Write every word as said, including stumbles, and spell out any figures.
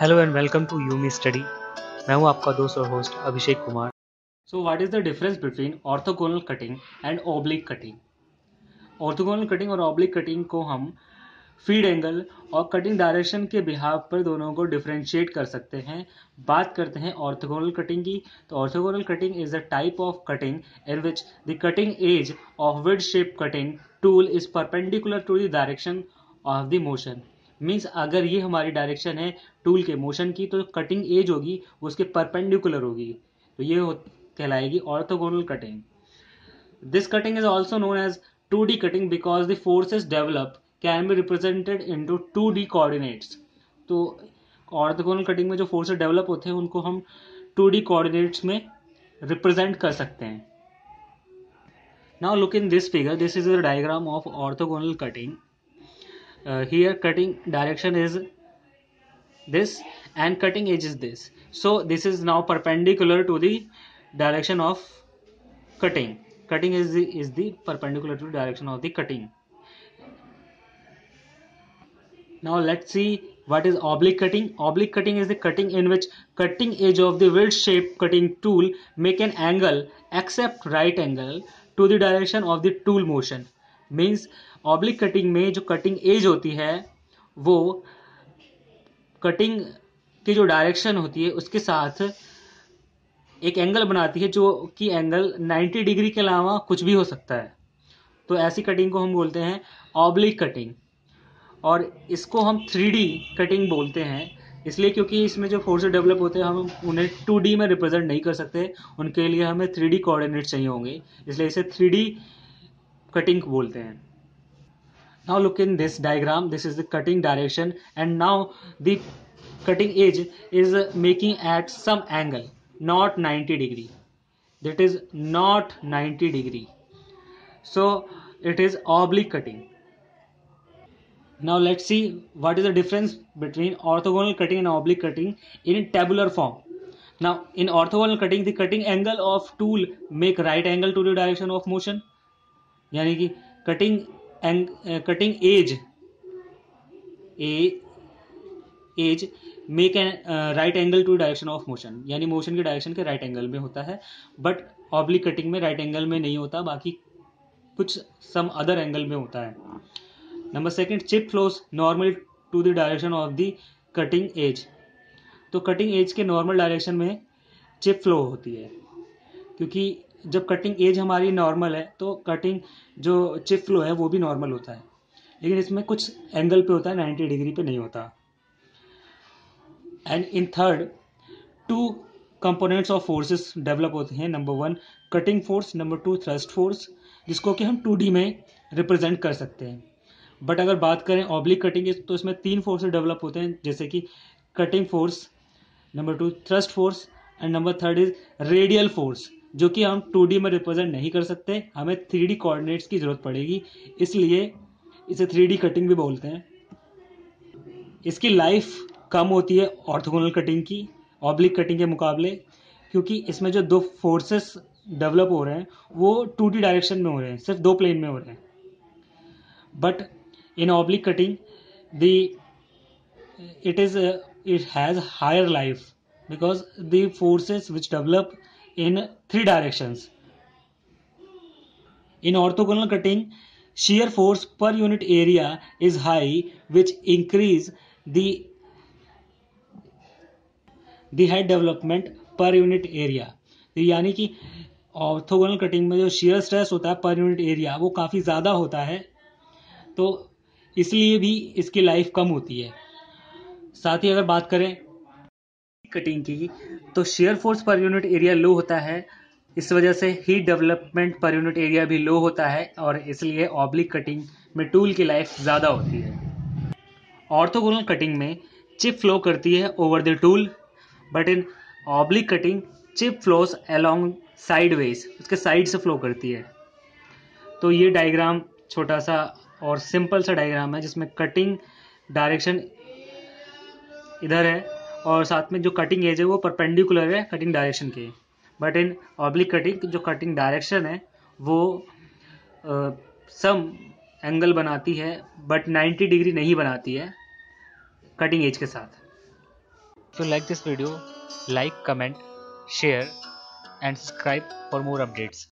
Hello and welcome to Umi study. मैं हूं आपका दोस्त और host Abhishek Kumar. So what is the difference between orthogonal cutting and oblique cutting? Orthogonal cutting और oblique cutting को हम फीड एंगल और कटिंग डायरेक्शन के बिहाव पर दोनों को डिफरेंशिएट कर सकते हैं। बात करते हैं ऑर्थोगोनल कटिंग की, तो orthogonal cutting is the type of cutting in which the cutting edge of wedge shape cutting tool is perpendicular to the direction of the motion. Means अगर ये हमारी डायरेक्शन है टूल के मोशन की, तो cutting as होगी वो उसके परपेंडिकुलर होगी, तो ये कहलाएगी orthogonal cutting. This cutting is also known as two D cutting because the forces developed can be represented into two D coordinates. तो ऑर्थोगोनल कटिंग में जो फोर्सेस डेवलप होते हैं उनको हम टू डी कोऑर्डिनेट्स में रिप्रेजेंट कर सकते हैं। Now look in this figure. This is a diagram of orthogonal cutting. Uh, here cutting direction is this and cutting edge is this. So this is now perpendicular to the direction of cutting. Cutting is the, is the perpendicular to the direction of the cutting. Now let's see what is oblique cutting. Oblique cutting is the cutting in which cutting edge of the wedge shape cutting tool make an angle except right angle to the direction of the tool motion. Means oblique cutting में जो cutting edge होती है वो cutting की जो direction होती है उसके साथ एक एंगल बनाती है जो कि एंगल नाइंटी डिग्री के अलावा कुछ भी हो सकता है। तो ऐसी कटिंग को हम बोलते हैं ऑब्लिक कटिंग, और इसको हम थ्री डी कटिंग बोलते हैं इसलिए क्योंकि इसमें जो फोर्सेस डेवलप होते हैं हम उन्हें टू डी में रिप्रेजेंट नहीं कर सकते, उनके लिए हमें थ्री डी कोऑर्डिनेट चाहिए होंगे, इसलिए इसे थ्री डी कटिंग बोलते हैं। Now look in this diagram. This is the cutting direction and now the cutting edge is making at some angle, not ninety degree. That is not ninety degree. So it is oblique cutting. Now let's see what is the difference between orthogonal cutting and oblique cutting in tabular form. Now in orthogonal cutting the cutting angle of tool make right angle to the direction of motion. यानी कि cutting and uh, cutting edge a edge make an uh, right angle to direction of motion, यानी motion के direction के right angle में होता है, but oblique cutting में right angle में नहीं होता, बाकी कुछ सम अदर एंगल में होता है। Number second, chip flows normal to the direction of the cutting edge. तो कटिंग एज के नॉर्मल डायरेक्शन में चिप फ्लो होती है, क्योंकि जब कटिंग एज हमारी नॉर्मल है तो कटिंग जो चिप फ्लो है वो भी नॉर्मल होता है, लेकिन इसमें कुछ एंगल पे होता है, नाइंटी डिग्री पे नहीं होता। And in third, two components of forces develop होते हैं। Number one cutting force, number two thrust force, जिसको कि हम टू डी में रिप्रेजेंट कर सकते हैं। बट अगर बात करें ऑब्लिक कटिंग की तो इसमें तीन फोर्सेस डेवलप होते हैं, जैसे कि cutting force, number two thrust force and number third is radial force, जो कि हम टू डी में रिप्रेजेंट नहीं कर सकते, हमें थ्री डी कोऑर्डिनेट्स की जरूरत पड़ेगी, इसलिए इसे थ्री डी कटिंग भी बोलते हैं। इसकी लाइफ कम होती है ऑर्थोगोनल कटिंग की ऑब्लिक कटिंग के मुकाबले, क्योंकि इसमें जो दो फोर्सेस डेवलप हो रहे हैं वो टू डी डायरेक्शन में हो रहे हैं, सिर्फ दो प्लेन में हो रहे हैं। But in oblique cutting the it is it has higher life because the forces which develop in three directions. In orthogonal cutting, shear force per unit area is high, which increase the the head development per unit area. यानी कि orthogonal cutting में जो shear stress होता है पर unit area वो काफ़ी ज़्यादा होता है, तो इसलिए भी इसकी लाइफ कम होती है। साथ ही अगर बात करें कटिंग की तो share force per unit area low होता है, इस वजह से heat development per unit area भी लो होता है, और इसलिए ऑब्लिक कटिंग में टूल की लाइफ ज़्यादा होती है। ऑर्थोगोनल कटिंग में चिप फ्लो करती है over the tool, but in oblique cutting chip flows along sideways, उसके साइड से फ्लो करती है। तो ये डायग्राम छोटा सा और सिंपल सा डायग्राम है जिसमें कटिंग डायरेक्शन इधर है और साथ में जो कटिंग एज है वो परपेंडिकुलर है कटिंग डायरेक्शन के, बट इन ऑब्लिक कटिंग जो कटिंग डायरेक्शन है वो सम एंगल बनाती है, बट नाइंटी डिग्री नहीं बनाती है कटिंग एज के साथ। If you like this video, like, comment, share and subscribe for more updates.